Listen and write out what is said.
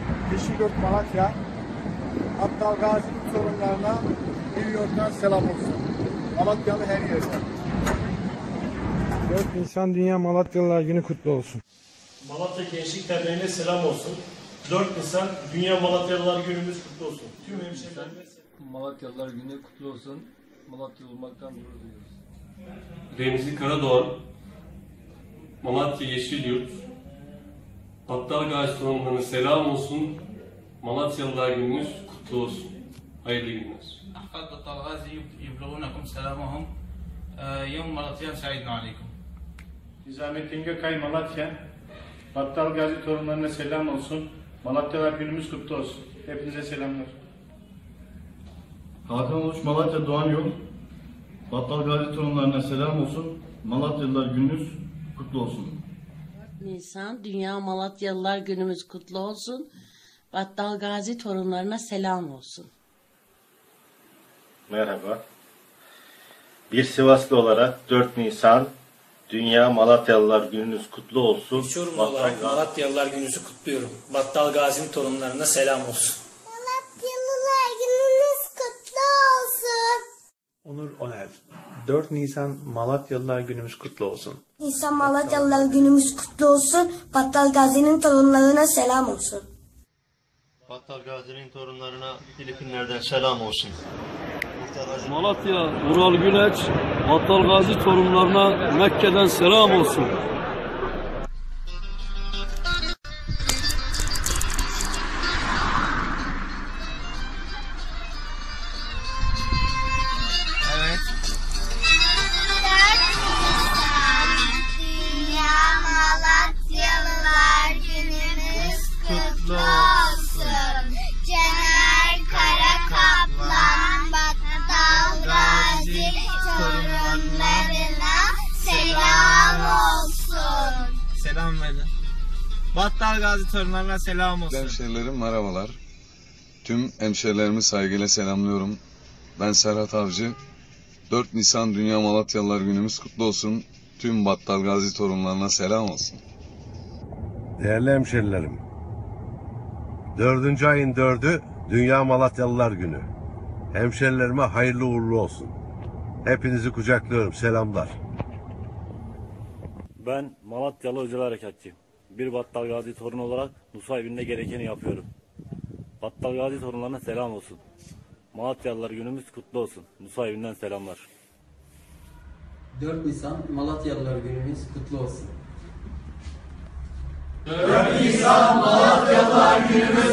Yeşilyurt Malatya, Battal Gazi'nin torunlarına New York'tan selam olsun. Malatyalı her yerden. 4 Nisan Dünya Malatyalılar Günü kutlu olsun. Malatya Gençlik Derneği'ne selam olsun. 4 Nisan Dünya Malatyalılar Günümüz kutlu olsun. Tüm hemşehrilerime Malatyalılar Günü kutlu olsun. Malatya olmaktan gurur duyuyoruz. Remzi Karadoğan, Malatya Yeşilyurt, Battal Gazi torunlarına selam olsun. Malatyalılar Gününüz kutlu olsun. Hayırlı günler. أحفاد بطال غازي يبلغونكم سلامهم يوم ملطيان سعيد عليكم. Nizamettin Gökay Malatya, Battal Gazi torunlarına selam olsun. Malatyalılar Günümüz kutlu olsun. Hepinize selamlar. Hakan Uluç Malatya Doğan Yol, Battal Gazi torunlarına selam olsun. Malatyalılar Gününüz kutlu olsun. Nisan Dünya Malatyalılar Günümüz kutlu olsun. Battal Gazi torunlarına selam olsun. Merhaba. Bir Sivaslı olarak 4 Nisan Dünya Malatyalılar Gününüz kutlu olsun. Çorum olarak Malatyalılar Gününüzü kutluyorum. Battal Gazi'nin torunlarına selam olsun. Malatyalılar Gününüz kutlu olsun. Onur Oner, 4 Nisan Malatyalılar Günümüz kutlu olsun. Nisan Malatyalılar Günümüz kutlu olsun. Battal Gazi'nin torunlarına selam olsun. Battal Gazi'nin torunlarına Filipinler'den selam olsun. Malatya, Ural Güleç, Battal Gazi torunlarına Mekke'den selam olsun. Evet. Dünya Malatyalılar Günümüz kutlu olsun. Caner Karakaplan Battal Gazi torunlarına selam olsun. Selam verin. Battal Gazi torunlarına selam olsun. Hemşehrilerim merhabalar. Tüm hemşehrilerimi saygıyla selamlıyorum. Ben Serhat Avcı. 4 Nisan Dünya Malatyalılar Günümüz kutlu olsun. Tüm Battal Gazi torunlarına selam olsun. Değerli hemşerilerim, 4. ayın 4'ü Dünya Malatyalılar Günü. Hemşerilerime hayırlı uğurlu olsun. Hepinizi kucaklıyorum, selamlar. Ben Malatyalı Özel Harekatçıyım. Bir Battal Gazi torunu olarak Nusaybin'de gerekeni yapıyorum. Battal Gazi torunlarına selam olsun. Malatyalılar Günümüz kutlu olsun. Nusaybin'den selamlar. 4 Nisan Malatyalılar Günümüz kutlu olsun. 4 Nisan Malatyalılar Günümüz